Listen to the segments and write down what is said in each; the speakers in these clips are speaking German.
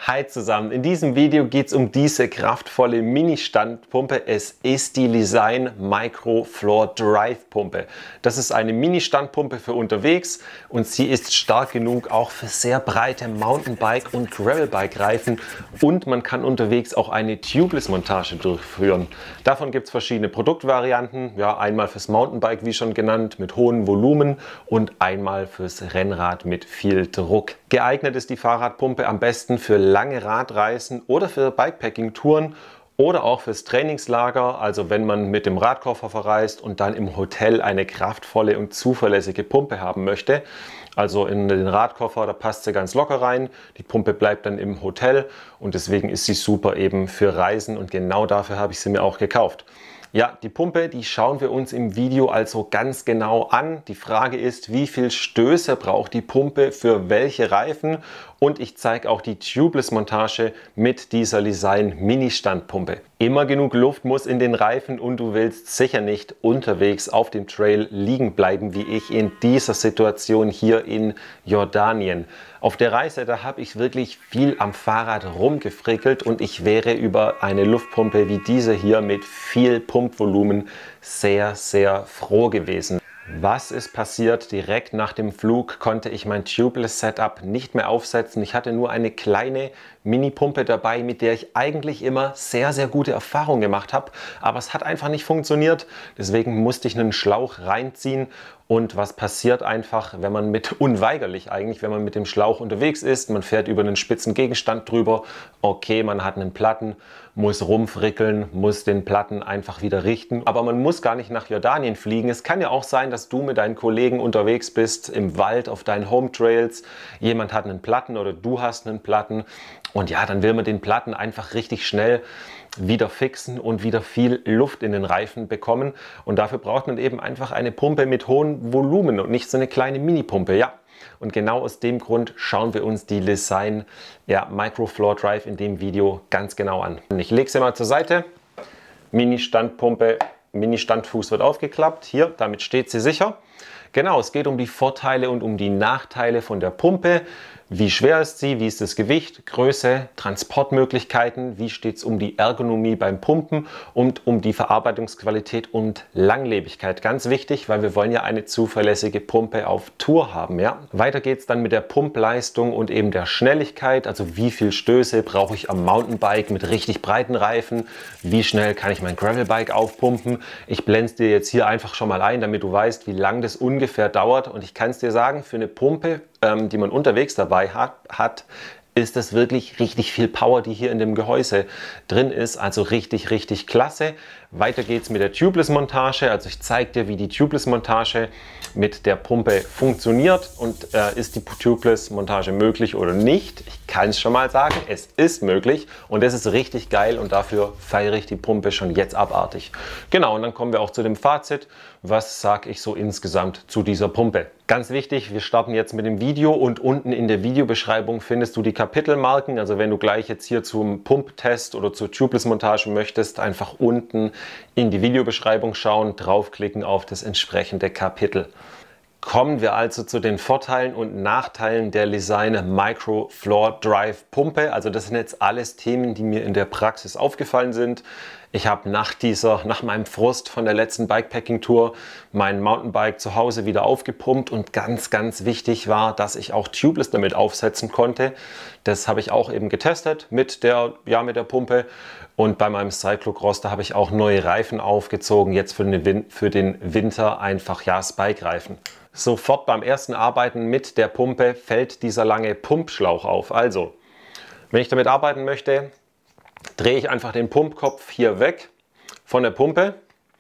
Hi zusammen, in diesem Video geht es um diese kraftvolle Mini-Standpumpe. Es ist die Lesign Micro Floor Drive Pumpe. Das ist eine Mini-Standpumpe für unterwegs und sie ist stark genug auch für sehr breite Mountainbike- und Gravelbike-Reifen und man kann unterwegs auch eine Tubeless-Montage durchführen. Davon gibt es verschiedene Produktvarianten, ja, einmal fürs Mountainbike, wie schon genannt, mit hohem Volumen und einmal fürs Rennrad mit viel Druck. Geeignet ist die Fahrradpumpe am besten für lange Radreisen oder für Bikepacking-Touren oder auch fürs Trainingslager, also wenn man mit dem Radkoffer verreist und dann im Hotel eine kraftvolle und zuverlässige Pumpe haben möchte. Also in den Radkoffer, da passt sie ganz locker rein, die Pumpe bleibt dann im Hotel und deswegen ist sie super eben für Reisen und genau dafür habe ich sie mir auch gekauft. Ja, die Pumpe, die schauen wir uns im Video also ganz genau an. Die Frage ist, wie viel Stöße braucht die Pumpe für welche Reifen? Und ich zeige auch die Tubeless-Montage mit dieser Lesign Mini-Standpumpe. Immer genug Luft muss in den Reifen und du willst sicher nicht unterwegs auf dem Trail liegen bleiben, wie ich in dieser Situation hier in Jordanien. Auf der Reise, da habe ich wirklich viel am Fahrrad rumgefrickelt und ich wäre über eine Luftpumpe wie diese hier mit viel Pumpvolumen sehr, sehr froh gewesen. Was ist passiert? Direkt nach dem Flug konnte ich mein Tubeless Setup nicht mehr aufsetzen. Ich hatte nur eine kleine Mini-Pumpe dabei, mit der ich eigentlich immer sehr, sehr gute Erfahrungen gemacht habe. Aber es hat einfach nicht funktioniert. Deswegen musste ich einen Schlauch reinziehen. Und was passiert einfach, wenn man unweigerlich eigentlich, wenn man mit dem Schlauch unterwegs ist, man fährt über einen spitzen Gegenstand drüber, okay, man hat einen Platten, muss rumfrickeln, muss den Platten einfach wieder richten. Aber man muss gar nicht nach Jordanien fliegen. Es kann ja auch sein, dass du mit deinen Kollegen unterwegs bist, im Wald, auf deinen Home Trails. Jemand hat einen Platten oder du hast einen Platten. Und ja, dann will man den Platten einfach richtig schnell wieder fixen und wieder viel Luft in den Reifen bekommen. Und dafür braucht man eben einfach eine Pumpe mit hohem Volumen und nicht so eine kleine Mini-Pumpe. Ja. Und genau aus dem Grund schauen wir uns die Lesign Micro Floor Drive in dem Video ganz genau an. Ich lege sie mal zur Seite. Mini-Standpumpe, Mini-Standfuß wird aufgeklappt. Hier, damit steht sie sicher. Genau, es geht um die Vorteile und um die Nachteile von der Pumpe. Wie schwer ist sie? Wie ist das Gewicht? Größe, Transportmöglichkeiten? Wie steht es um die Ergonomie beim Pumpen und um die Verarbeitungsqualität und Langlebigkeit? Ganz wichtig, weil wir wollen ja eine zuverlässige Pumpe auf Tour haben. Ja? Weiter geht es dann mit der Pumpleistung und eben der Schnelligkeit. Also wie viel Stöße brauche ich am Mountainbike mit richtig breiten Reifen? Wie schnell kann ich mein Gravelbike aufpumpen? Ich blende es dir jetzt hier einfach schon mal ein, damit du weißt, wie lang das ungefähr dauert. Und ich kann es dir sagen, für eine Pumpe, die man unterwegs dabei hat, ist das wirklich richtig viel Power, die hier in dem Gehäuse drin ist. Also richtig, richtig klasse. Weiter geht es mit der Tubeless-Montage. Also ich zeige dir, wie die Tubeless-Montage mit der Pumpe funktioniert und ist die Tubeless-Montage möglich oder nicht. Ich kann es schon mal sagen, es ist möglich und das ist richtig geil und dafür feiere ich die Pumpe schon jetzt abartig. Genau, und dann kommen wir auch zu dem Fazit. Was sage ich so insgesamt zu dieser Pumpe? Ganz wichtig, wir starten jetzt mit dem Video und unten in der Videobeschreibung findest du die Kapitelmarken. Also wenn du gleich jetzt hier zum Pumptest oder zur Tubeless-Montage möchtest, einfach unten in die Videobeschreibung schauen, draufklicken auf das entsprechende Kapitel. Kommen wir also zu den Vorteilen und Nachteilen der Lesign Micro Floor Drive Pumpe. Also das sind jetzt alles Themen, die mir in der Praxis aufgefallen sind. Ich habe nach meinem Frust von der letzten Bikepacking-Tour mein Mountainbike zu Hause wieder aufgepumpt und ganz, ganz wichtig war, dass ich auch Tubeless damit aufsetzen konnte. Das habe ich auch eben getestet mit der Pumpe und bei meinem Cyclocross, da habe ich auch neue Reifen aufgezogen, jetzt für den Winter einfach Spike-Reifen. Sofort beim ersten Arbeiten mit der Pumpe fällt dieser lange Pumpschlauch auf. Also, wenn ich damit arbeiten möchte, drehe ich einfach den Pumpkopf hier weg von der Pumpe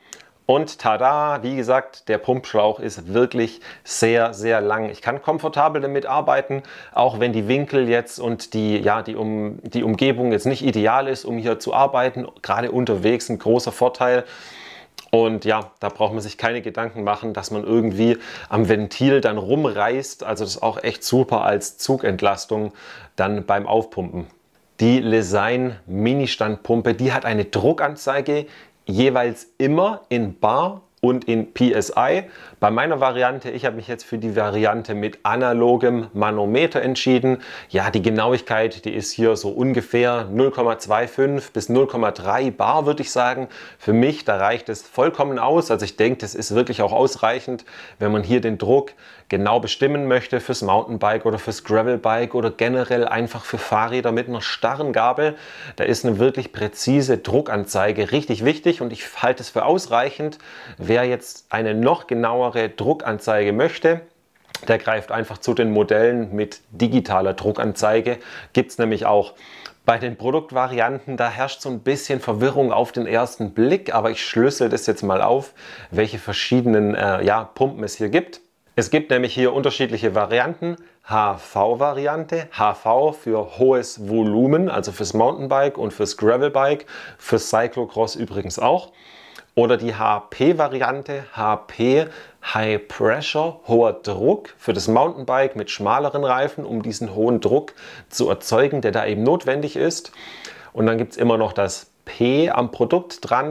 und tada, wie gesagt, der Pumpschlauch ist wirklich sehr, sehr lang. Ich kann komfortabel damit arbeiten, auch wenn die Winkel jetzt und die Umgebung jetzt nicht ideal ist, um hier zu arbeiten. Gerade unterwegs ein großer Vorteil. Und ja, da braucht man sich keine Gedanken machen, dass man irgendwie am Ventil dann rumreißt. Also das ist auch echt super als Zugentlastung dann beim Aufpumpen. Die Lesign Mini-Standpumpe, die hat eine Druckanzeige jeweils immer in Bar und in PSI. Bei meiner Variante, ich habe mich jetzt für die Variante mit analogem Manometer entschieden. Ja, die Genauigkeit, die ist hier so ungefähr 0,25 bis 0,3 Bar, würde ich sagen. Für mich, da reicht es vollkommen aus. Also ich denke, das ist wirklich auch ausreichend, wenn man hier den Druck genau bestimmen möchte fürs Mountainbike oder fürs Gravelbike oder generell einfach für Fahrräder mit einer starren Gabel. Da ist eine wirklich präzise Druckanzeige richtig wichtig und ich halte es für ausreichend. Wer jetzt eine noch genauere Druckanzeige möchte, der greift einfach zu den Modellen mit digitaler Druckanzeige. Gibt es nämlich auch. Bei den Produktvarianten, da herrscht so ein bisschen Verwirrung auf den ersten Blick, aber ich schlüssel das jetzt mal auf, welche verschiedenen Pumpen es hier gibt. Es gibt nämlich hier unterschiedliche Varianten. HV-Variante, HV für hohes Volumen, also fürs Mountainbike und fürs Gravelbike, fürs Cyclocross übrigens auch. Oder die HP-Variante, HP High Pressure, hoher Druck für das Mountainbike mit schmaleren Reifen, um diesen hohen Druck zu erzeugen, der da eben notwendig ist. Und dann gibt es immer noch das P am Produkt dran,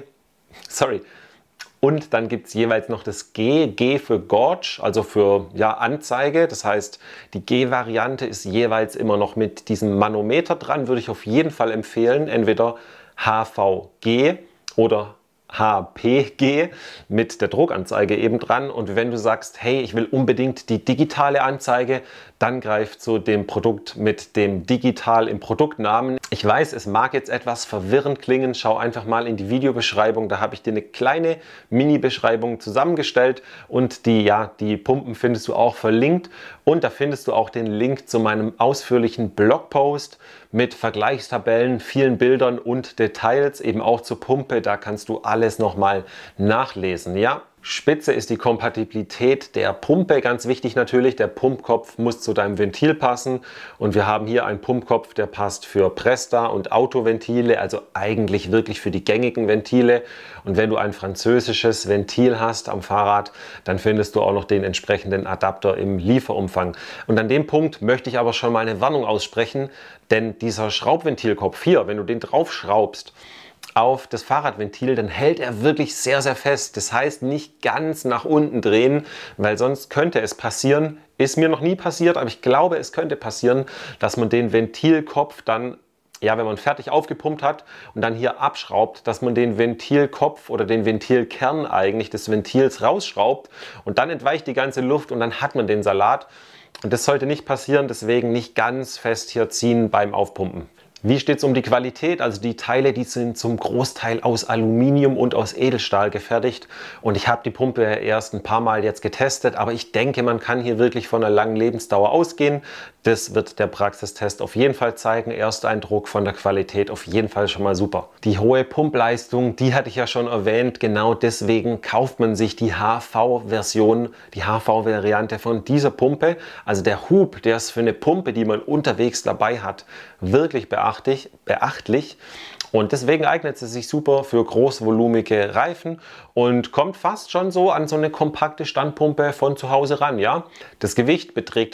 Und dann gibt es jeweils noch das G, G für Gauge, also für Anzeige. Das heißt, die G-Variante ist jeweils immer noch mit diesem Manometer dran, würde ich auf jeden Fall empfehlen. Entweder HVG oder HPG mit der Druckanzeige eben dran. Und wenn du sagst, hey, ich will unbedingt die digitale Anzeige, dann greif zu dem Produkt mit dem Digital im Produktnamen. Ich weiß, es mag jetzt etwas verwirrend klingen. Schau einfach mal in die Videobeschreibung. Da habe ich dir eine kleine Mini-Beschreibung zusammengestellt und die Pumpen findest du auch verlinkt. Und da findest du auch den Link zu meinem ausführlichen Blogpost mit Vergleichstabellen, vielen Bildern und Details, eben auch zur Pumpe. Da kannst du alles nochmal nachlesen. Ja, Spitze ist die Kompatibilität der Pumpe, ganz wichtig natürlich. Der Pumpkopf muss zu deinem Ventil passen und wir haben hier einen Pumpkopf, der passt für Presta und Autoventile, also eigentlich wirklich für die gängigen Ventile. Und wenn du ein französisches Ventil hast am Fahrrad, dann findest du auch noch den entsprechenden Adapter im Lieferumfang. Und an dem Punkt möchte ich aber schon mal eine Warnung aussprechen, denn dieser Schraubventilkopf hier, wenn du den draufschraubst auf das Fahrradventil, dann hält er wirklich sehr, sehr fest. Das heißt, nicht ganz nach unten drehen, weil sonst könnte es passieren, ist mir noch nie passiert, aber ich glaube, es könnte passieren, dass man den Ventilkopf dann, wenn man fertig aufgepumpt hat und dann hier abschraubt, dass man den Ventilkopf oder den Ventilkern eigentlich des Ventils rausschraubt und dann entweicht die ganze Luft und dann hat man den Salat. Und das sollte nicht passieren, deswegen nicht ganz fest hier ziehen beim Aufpumpen. Wie steht es um die Qualität? Also die Teile, die sind zum Großteil aus Aluminium und aus Edelstahl gefertigt. Und ich habe die Pumpe erst ein paar Mal jetzt getestet, aber ich denke, man kann hier wirklich von einer langen Lebensdauer ausgehen. Das wird der Praxistest auf jeden Fall zeigen. Ersteindruck von der Qualität auf jeden Fall schon mal super. Die hohe Pumpleistung, die hatte ich ja schon erwähnt. Genau deswegen kauft man sich die HV-Version, die HV-Variante von dieser Pumpe. Also der Hub, der ist für eine Pumpe, die man unterwegs dabei hat, wirklich beachtlich. Und deswegen eignet sie sich super für großvolumige Reifen und kommt fast schon so an so eine kompakte Standpumpe von zu Hause ran. Ja? Das Gewicht beträgt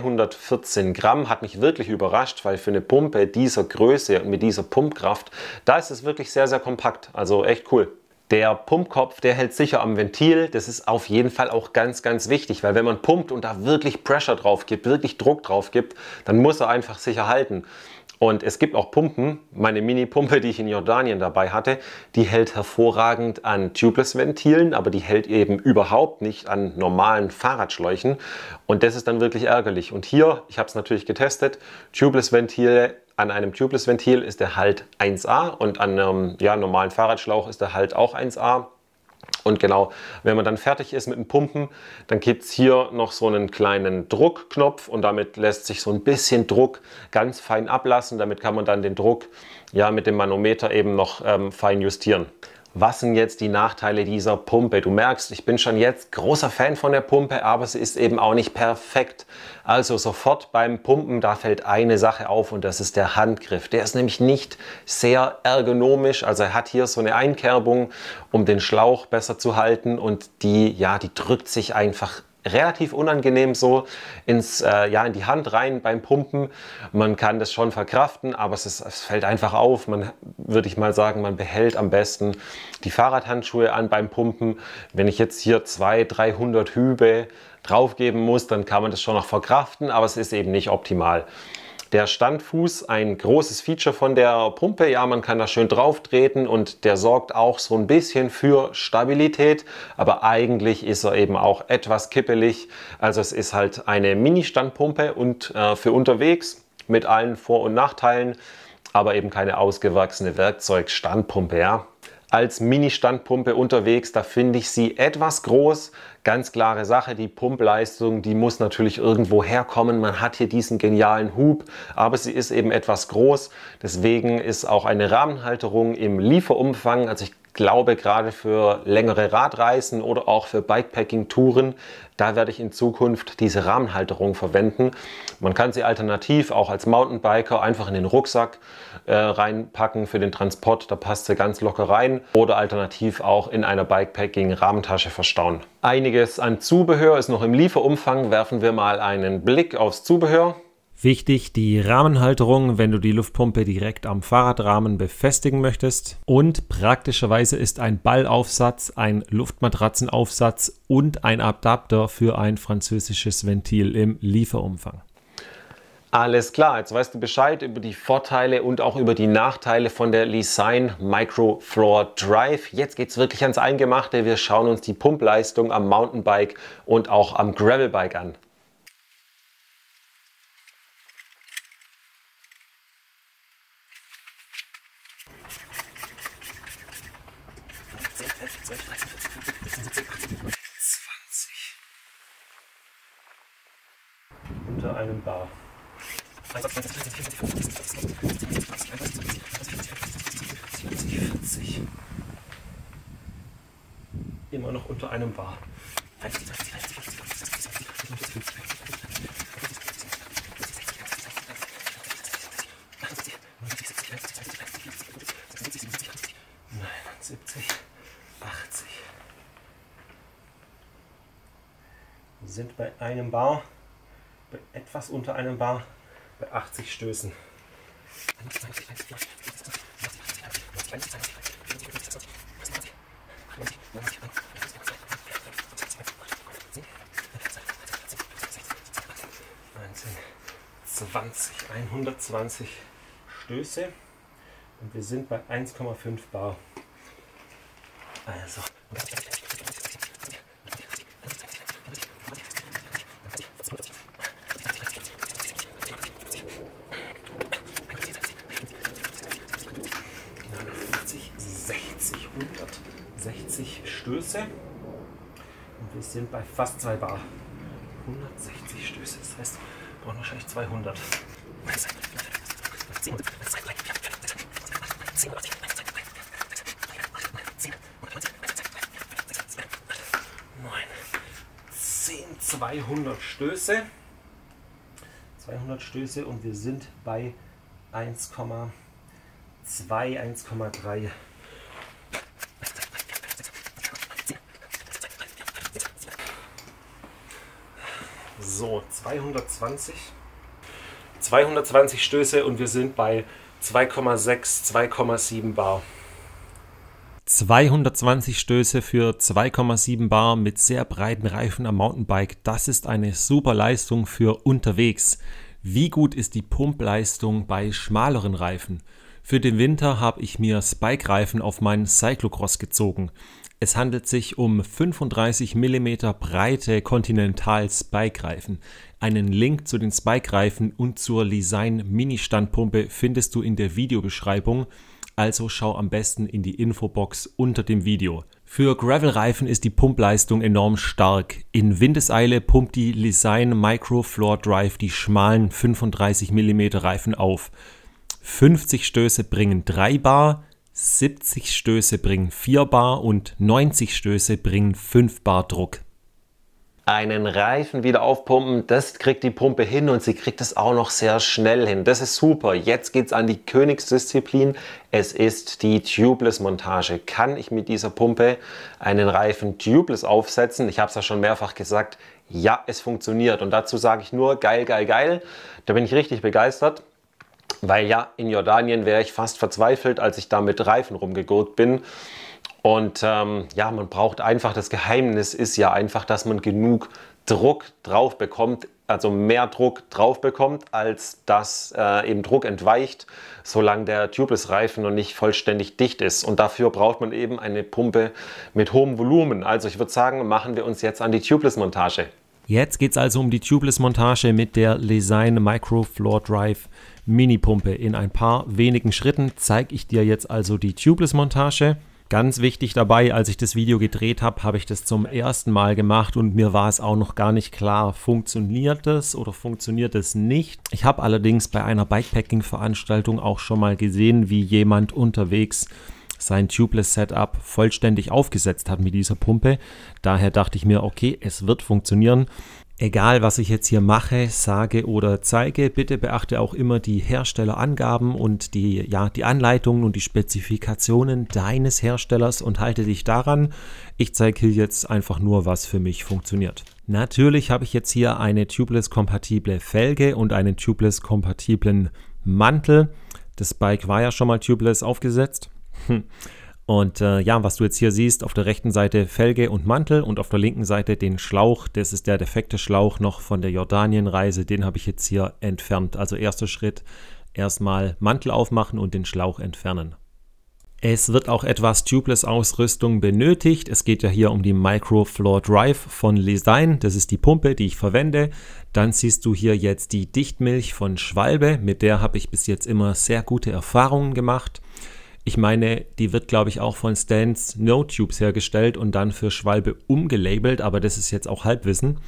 214 Gramm, hat mich wirklich überrascht, weil für eine Pumpe dieser Größe und mit dieser Pumpkraft, da ist es wirklich sehr, sehr kompakt. Also echt cool. Der Pumpkopf, der hält sicher am Ventil. Das ist auf jeden Fall auch ganz, ganz wichtig, weil wenn man pumpt und da wirklich Pressure drauf gibt, wirklich Druck drauf gibt, dann muss er einfach sicher halten. Und es gibt auch Pumpen, meine Mini-Pumpe, die ich in Jordanien dabei hatte, die hält hervorragend an Tubeless-Ventilen, aber die hält eben überhaupt nicht an normalen Fahrradschläuchen. Und das ist dann wirklich ärgerlich. Und hier, ich habe es natürlich getestet, Tubeless-Ventile, an einem Tubeless-Ventil ist der Halt 1A und an einem normalen Fahrradschlauch ist der Halt auch 1A. Und genau, wenn man dann fertig ist mit dem Pumpen, dann gibt es hier noch so einen kleinen Druckknopf und damit lässt sich so ein bisschen Druck ganz fein ablassen. Damit kann man dann den Druck mit dem Manometer eben noch fein justieren. Was sind jetzt die Nachteile dieser Pumpe? Du merkst, ich bin schon jetzt großer Fan von der Pumpe, aber sie ist eben auch nicht perfekt. Also sofort beim Pumpen, da fällt eine Sache auf und das ist der Handgriff. Der ist nämlich nicht sehr ergonomisch, also er hat hier so eine Einkerbung, um den Schlauch besser zu halten und die drückt sich einfach relativ unangenehm so in die Hand rein beim Pumpen. Man kann das schon verkraften, aber es fällt einfach auf. Würde ich mal sagen, man behält am besten die Fahrradhandschuhe an beim Pumpen. Wenn ich jetzt hier 200-300 Hübe draufgeben muss, dann kann man das schon noch verkraften, aber es ist eben nicht optimal. Der Standfuß, ein großes Feature von der Pumpe, ja, man kann da schön drauf treten und der sorgt auch so ein bisschen für Stabilität, aber eigentlich ist er eben auch etwas kippelig. Also es ist halt eine Mini-Standpumpe und für unterwegs mit allen Vor- und Nachteilen, aber eben keine ausgewachsene Werkzeugstandpumpe, ja. Als Mini-Standpumpe unterwegs, da finde ich sie etwas groß. Ganz klare Sache, die Pumpleistung, die muss natürlich irgendwo herkommen. Man hat hier diesen genialen Hub, aber sie ist eben etwas groß. Deswegen ist auch eine Rahmenhalterung im Lieferumfang, also ich glaube gerade für längere Radreisen oder auch für Bikepacking-Touren, da werde ich in Zukunft diese Rahmenhalterung verwenden. Man kann sie alternativ auch als Mountainbiker einfach in den Rucksack reinpacken für den Transport, da passt sie ganz locker rein, oder alternativ auch in einer Bikepacking-Rahmentasche verstauen. Einiges an Zubehör ist noch im Lieferumfang, werfen wir mal einen Blick aufs Zubehör. Wichtig, die Rahmenhalterung, wenn du die Luftpumpe direkt am Fahrradrahmen befestigen möchtest. Und praktischerweise ist ein Ballaufsatz, ein Luftmatratzenaufsatz und ein Adapter für ein französisches Ventil im Lieferumfang. Alles klar, jetzt weißt du Bescheid über die Vorteile und auch über die Nachteile von der Liseyn Micro Floor Drive. Jetzt geht es wirklich ans Eingemachte. Wir schauen uns die Pumpleistung am Mountainbike und auch am Gravelbike an. Unter einem Bar. Immer noch unter einem Bar. 79, 80. Wir sind bei einem Bar, bei etwas unter einem Bar, bei 80 Stößen. 20, 120 Stöße und wir sind bei 1,5 Bar. Also 160 Stöße und wir sind bei fast 2 Bar. 160 Stöße, das heißt, wir brauchen wahrscheinlich 200. 200 Stöße. 200 Stöße und wir sind bei 1,2, 1,3. So, 220 Stöße und wir sind bei 2,6, 2,7 Bar. 220 Stöße für 2,7 Bar mit sehr breiten Reifen am Mountainbike, das ist eine super Leistung für unterwegs. Wie gut ist die Pumpleistung bei schmaleren Reifen? Für den Winter habe ich mir Spike-Reifen auf meinen Cyclocross gezogen. Es handelt sich um 35 mm breite Continental Spike-Reifen. Einen Link zu den Spike-Reifen und zur Liseyn Mini-Standpumpe findest du in der Videobeschreibung. Also schau am besten in die Infobox unter dem Video. Für Gravel-Reifen ist die Pumpleistung enorm stark. In Windeseile pumpt die Liseyn Micro Floor Drive die schmalen 35 mm Reifen auf. 50 Stöße bringen 3 Bar, 70 Stöße bringen 4 Bar und 90 Stöße bringen 5 Bar Druck. Einen Reifen wieder aufpumpen, das kriegt die Pumpe hin und sie kriegt es auch noch sehr schnell hin. Das ist super. Jetzt geht es an die Königsdisziplin. Es ist die Tubeless-Montage. Kann ich mit dieser Pumpe einen Reifen tubeless aufsetzen? Ich habe es ja schon mehrfach gesagt. ja, es funktioniert. Und dazu sage ich nur geil, geil, geil. Da bin ich richtig begeistert. Weil ja, in Jordanien wäre ich fast verzweifelt, als ich da mit Reifen rumgegurkt bin. Und ja, man braucht einfach, das Geheimnis ist ja einfach, dass man genug Druck drauf bekommt, also mehr Druck drauf bekommt, als dass eben Druck entweicht, solange der Tubeless-Reifen noch nicht vollständig dicht ist. Und dafür braucht man eben eine Pumpe mit hohem Volumen. Also ich würde sagen, machen wir uns jetzt an die Tubeless-Montage. Jetzt geht es also um die Tubeless-Montage mit der Lezyne Micro Floor Drive Mini-Pumpe. In ein paar wenigen Schritten zeige ich dir jetzt also die Tubeless-Montage. Ganz wichtig dabei, als ich das Video gedreht habe, habe ich das zum ersten Mal gemacht und mir war es auch noch gar nicht klar, funktioniert das oder funktioniert es nicht. Ich habe allerdings bei einer Bikepacking-Veranstaltung auch schon mal gesehen, wie jemand unterwegs sein Tubeless-Setup vollständig aufgesetzt hat mit dieser Pumpe. Daher dachte ich mir, okay, es wird funktionieren. Egal, was ich jetzt hier mache, sage oder zeige, bitte beachte auch immer die Herstellerangaben und die Anleitungen und die Spezifikationen deines Herstellers und halte dich daran. Ich zeige hier jetzt einfach nur, was für mich funktioniert. Natürlich habe ich jetzt hier eine Tubeless-kompatible Felge und einen Tubeless-kompatiblen Mantel. Das Bike war ja schon mal Tubeless aufgesetzt. Und ja, was du jetzt hier siehst, auf der rechten Seite Felge und Mantel und auf der linken Seite den Schlauch. Das ist der defekte Schlauch noch von der Jordanien-Reise. Den habe ich jetzt hier entfernt. Also erster Schritt, erstmal Mantel aufmachen und den Schlauch entfernen. Es wird auch etwas Tubeless-Ausrüstung benötigt. Es geht ja hier um die Micro Floor Drive von Lezyne. Das ist die Pumpe, die ich verwende. Dann siehst du hier jetzt die Dichtmilch von Schwalbe. Mit der habe ich bis jetzt immer sehr gute Erfahrungen gemacht. Ich meine, die wird, glaube ich, auch von Stans No Tubes hergestellt und dann für Schwalbe umgelabelt, aber das ist jetzt auch Halbwissen.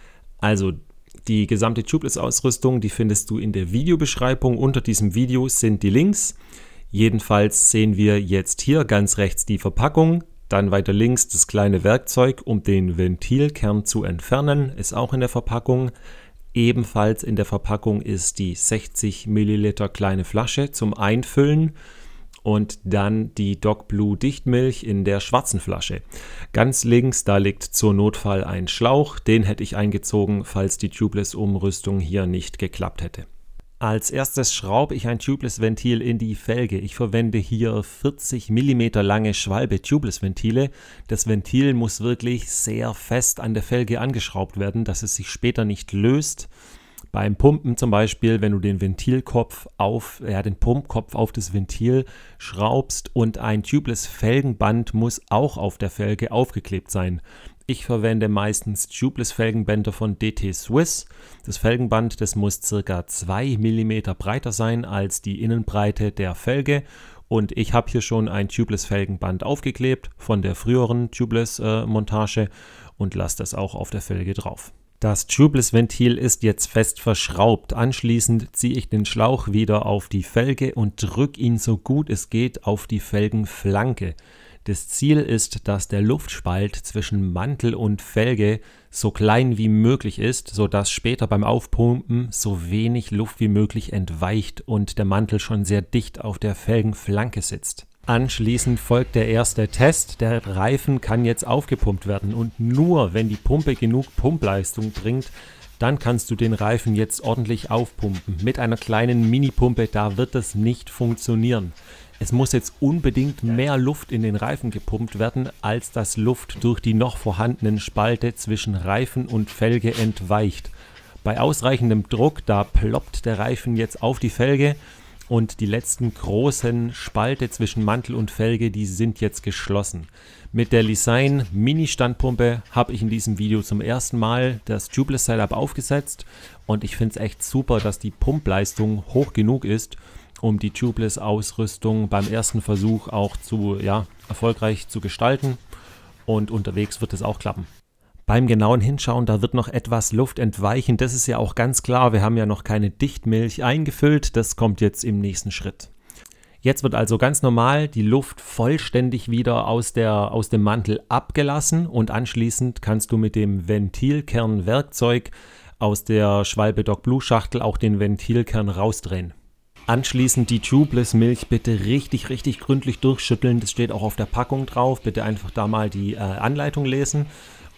Also die gesamte Tubeless-Ausrüstung, die findest du in der Videobeschreibung. Unter diesem Video sind die Links. Jedenfalls sehen wir jetzt hier ganz rechts die Verpackung, dann weiter links das kleine Werkzeug, um den Ventilkern zu entfernen, ist auch in der Verpackung. Ebenfalls in der Verpackung ist die 60 Milliliter kleine Flasche zum Einfüllen. Und dann die Doc Blue Dichtmilch in der schwarzen Flasche. Ganz links, da liegt zur Notfall ein Schlauch, den hätte ich eingezogen, falls die Tubeless-Umrüstung hier nicht geklappt hätte. Als erstes schraube ich ein Tubeless-Ventil in die Felge. Ich verwende hier 40 mm lange Schwalbe-Tubeless-Ventile. Das Ventil muss wirklich sehr fest an der Felge angeschraubt werden, dass es sich später nicht löst. Beim Pumpen zum Beispiel, wenn du den Ventilkopf den Pumpkopf auf das Ventil schraubst und ein Tubeless-Felgenband muss auch auf der Felge aufgeklebt sein. Ich verwende meistens Tubeless-Felgenbänder von DT Swiss. Das Felgenband, das muss ca. 2 mm breiter sein als die Innenbreite der Felge. Und ich habe hier schon ein Tubeless-Felgenband aufgeklebt von der früheren Tubeless-Montage und lasse das auch auf der Felge drauf. Das Tubeless-Ventil ist jetzt fest verschraubt. Anschließend ziehe ich den Schlauch wieder auf die Felge und drücke ihn so gut es geht auf die Felgenflanke. Das Ziel ist, dass der Luftspalt zwischen Mantel und Felge so klein wie möglich ist, sodass später beim Aufpumpen so wenig Luft wie möglich entweicht und der Mantel schon sehr dicht auf der Felgenflanke sitzt. Anschließend folgt der erste Test. Der Reifen kann jetzt aufgepumpt werden und nur wenn die Pumpe genug Pumpleistung bringt, dann kannst du den Reifen jetzt ordentlich aufpumpen. Mit einer kleinen Mini-Pumpe, da wird es nicht funktionieren. Es muss jetzt unbedingt mehr Luft in den Reifen gepumpt werden, als das Luft durch die noch vorhandenen Spalte zwischen Reifen und Felge entweicht. Bei ausreichendem Druck, da ploppt der Reifen jetzt auf die Felge. Und die letzten großen Spalte zwischen Mantel und Felge, die sind jetzt geschlossen. Mit der Lezyne Mini-Standpumpe habe ich in diesem Video zum ersten Mal das Tubeless-Setup aufgesetzt. Und ich finde es echt super, dass die Pumpleistung hoch genug ist, um die Tubeless-Ausrüstung beim ersten Versuch auch erfolgreich zu gestalten. Und unterwegs wird es auch klappen. Beim genauen Hinschauen, da wird noch etwas Luft entweichen. Das ist ja auch ganz klar. Wir haben ja noch keine Dichtmilch eingefüllt. Das kommt jetzt im nächsten Schritt. Jetzt wird also ganz normal die Luft vollständig wieder aus dem Mantel abgelassen und anschließend kannst du mit dem Ventilkernwerkzeug aus der Schwalbe Doc Blue Schachtel auch den Ventilkern rausdrehen. Anschließend die Tubeless-Milch bitte richtig gründlich durchschütteln. Das steht auch auf der Packung drauf. Bitte einfach da mal die Anleitung lesen.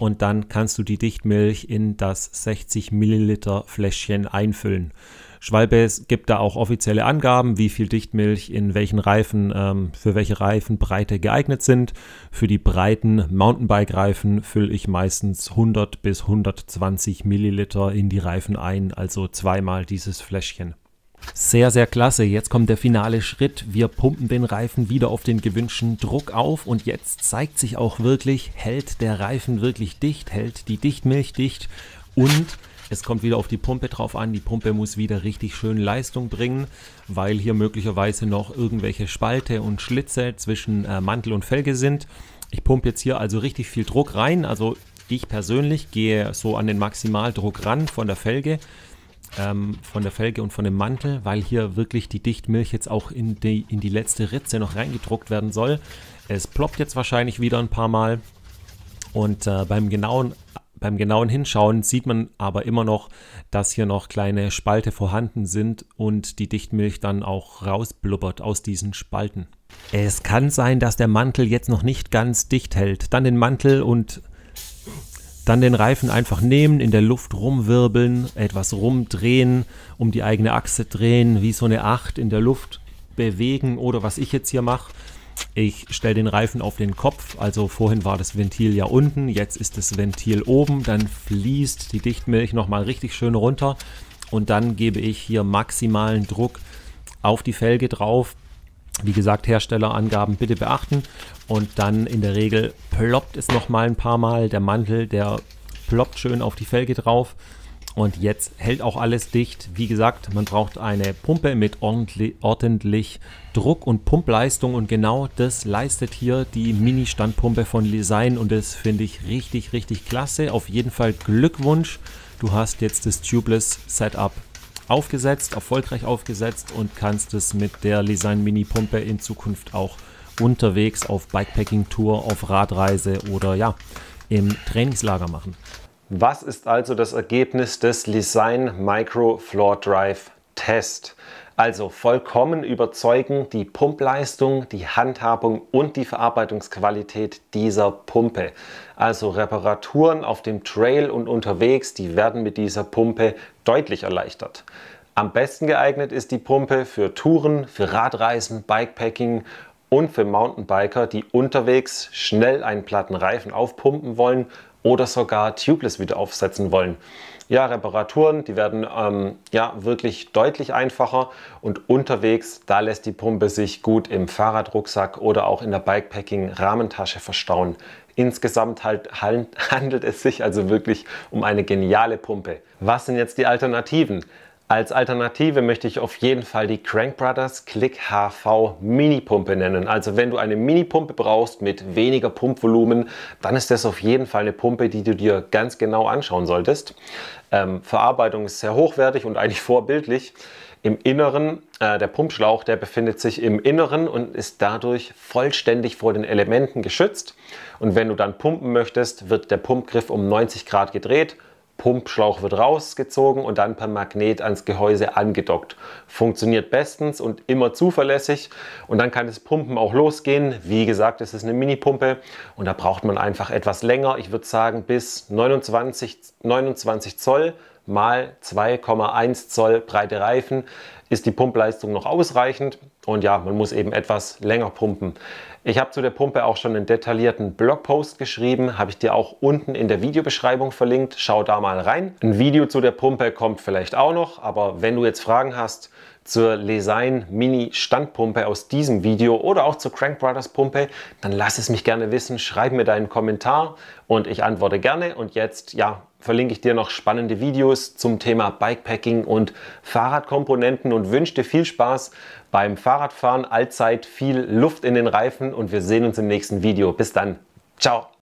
und dann kannst du die Dichtmilch in das 60 Milliliter Fläschchen einfüllen. Schwalbe gibt da auch offizielle Angaben, wie viel Dichtmilch in welchen Reifen, für welche Reifenbreite geeignet sind. Für die breiten Mountainbike-Reifen fülle ich meistens 100 bis 120 Milliliter in die Reifen ein, also zweimal dieses Fläschchen. Sehr, sehr klasse. Jetzt kommt der finale Schritt. Wir pumpen den Reifen wieder auf den gewünschten Druck auf und jetzt zeigt sich auch wirklich, hält der Reifen wirklich dicht, hält die Dichtmilch dicht und es kommt wieder auf die Pumpe drauf an. Die Pumpe muss wieder richtig schön Leistung bringen, weil hier möglicherweise noch irgendwelche Spalte und Schlitze zwischen Mantel und Felge sind. Ich pumpe jetzt hier also richtig viel Druck rein. Also ich persönlich gehe so an den Maximaldruck ran von der Felge und von dem Mantel, weil hier wirklich die Dichtmilch jetzt auch in die letzte Ritze noch reingedruckt werden soll. Es ploppt jetzt wahrscheinlich wieder ein paar Mal und beim genauen Hinschauen sieht man aber immer noch, dass hier noch kleine Spalte vorhanden sind und die Dichtmilch dann auch rausblubbert aus diesen Spalten. Es kann sein, dass der Mantel jetzt noch nicht ganz dicht hält. Dann den Mantel und dann den Reifen einfach nehmen, in der Luft rumwirbeln, etwas rumdrehen, um die eigene Achse drehen, wie so eine 8 in der Luft bewegen oder was ich jetzt hier mache. Ich stelle den Reifen auf den Kopf, also vorhin war das Ventil ja unten, jetzt ist das Ventil oben, dann fließt die Dichtmilch nochmal richtig schön runter und dann gebe ich hier maximalen Druck auf die Felge drauf. Wie gesagt, Herstellerangaben bitte beachten und dann in der Regel ploppt es nochmal ein paar Mal, der Mantel, der ploppt schön auf die Felge drauf. Und jetzt hält auch alles dicht. Wie gesagt, man braucht eine Pumpe mit ordentlich Druck und Pumpleistung und genau das leistet hier die Mini-Standpumpe von Lesign und das finde ich richtig, richtig klasse. Auf jeden Fall Glückwunsch. Du hast jetzt das Tubeless Setup aufgesetzt, erfolgreich aufgesetzt und kannst es mit der Lesign Mini-Pumpe in Zukunft auch unterwegs auf Bikepacking-Tour, auf Radreise oder ja, im Trainingslager machen. Was ist also das Ergebnis des Lesign Micro Floor Drive Test? Also vollkommen überzeugend die Pumpleistung, die Handhabung und die Verarbeitungsqualität dieser Pumpe. Also Reparaturen auf dem Trail und unterwegs, die werden mit dieser Pumpe deutlich erleichtert. Am besten geeignet ist die Pumpe für Touren, für Radreisen, Bikepacking und für Mountainbiker, die unterwegs schnell einen platten Reifen aufpumpen wollen oder sogar tubeless wieder aufsetzen wollen. Ja, Reparaturen, die werden ja wirklich deutlich einfacher und unterwegs, da lässt die Pumpe sich gut im Fahrradrucksack oder auch in der Bikepacking-Rahmentasche verstauen. Insgesamt handelt es sich also wirklich um eine geniale Pumpe. Was sind jetzt die Alternativen? Als Alternative möchte ich auf jeden Fall die Crank Brothers Click HV Mini-Pumpe nennen. Also wenn du eine Mini-Pumpe brauchst mit weniger Pumpvolumen, dann ist das auf jeden Fall eine Pumpe, die du dir ganz genau anschauen solltest. Verarbeitung ist sehr hochwertig und eigentlich vorbildlich. Im Inneren, der Pumpschlauch, der befindet sich im Inneren und ist dadurch vollständig vor den Elementen geschützt. Und wenn du dann pumpen möchtest, wird der Pumpgriff um 90 Grad gedreht. Pumpschlauch wird rausgezogen und dann per Magnet ans Gehäuse angedockt. Funktioniert bestens und immer zuverlässig und dann kann das Pumpen auch losgehen. Wie gesagt, es ist eine Mini-Pumpe und da braucht man einfach etwas länger. Ich würde sagen bis 29 Zoll mal 2,1 Zoll breite Reifen ist die Pumpleistung noch ausreichend und ja, man muss eben etwas länger pumpen. Ich habe zu der Pumpe auch schon einen detaillierten Blogpost geschrieben, habe ich dir auch unten in der Videobeschreibung verlinkt. Schau da mal rein. Ein Video zu der Pumpe kommt vielleicht auch noch, aber wenn du jetzt Fragen hast zur Lesign Mini Standpumpe aus diesem Video oder auch zur Crank Brothers Pumpe, dann lass es mich gerne wissen, schreib mir deinen Kommentar und ich antworte gerne. Und jetzt ja, verlinke ich dir noch spannende Videos zum Thema Bikepacking und Fahrradkomponenten und wünsche dir viel Spaß beim Fahrradfahren, allzeit viel Luft in den Reifen und wir sehen uns im nächsten Video. Bis dann. Ciao.